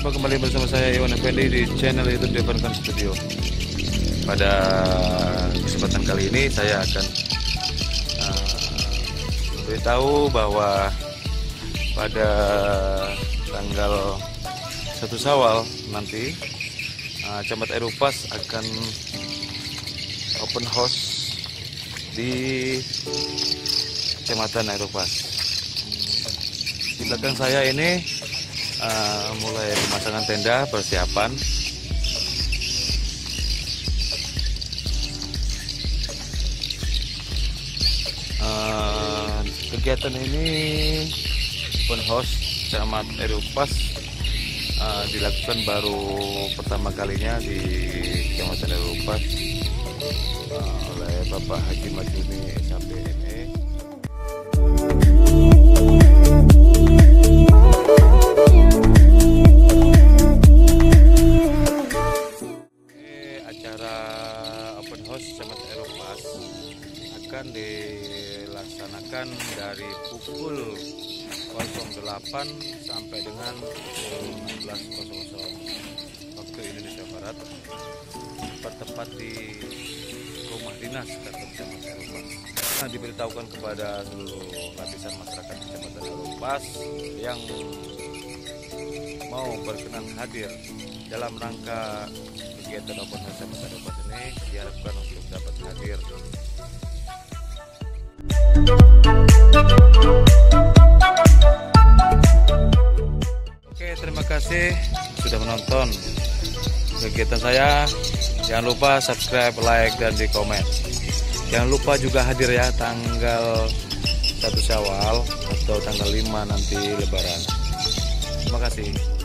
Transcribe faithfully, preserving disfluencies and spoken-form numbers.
Jumpa kembali bersama saya Iwan Effendi di channel YouTube Devankan Studio. Pada kesempatan kali ini saya akan uh, beritahu bahwa pada tanggal satu Syawal nanti uh, Camat Erupas akan open house di Kecamatan Erupas. Di belakang saya ini uh, mulai pemasangan tenda, persiapan. Uh, kegiatan ini open house Camat Erupas uh, dilakukan baru pertama kalinya di Kecamatan Erupas uh, oleh Bapak Haji Majuni S H P M E. Acara open house Camat Erupas akan dilaksanakan dari pukul delapan sampai dengan pukul enam belas waktu Indonesia Barat, bertempat di rumah dinas kantor Camat Erupas. Nah, diberitahukan kepada seluruh lapisan masyarakat Kecamatan Erupas yang mau berkenan hadir dalam rangka kegiatan open house Camat Erupas ini diharapkan untuk dapat hadir. Oke, terima kasih sudah menonton kegiatan saya. Jangan lupa subscribe, like, dan di komen. Jangan lupa juga hadir ya tanggal satu Syawal atau tanggal lima nanti Lebaran. Terima kasih.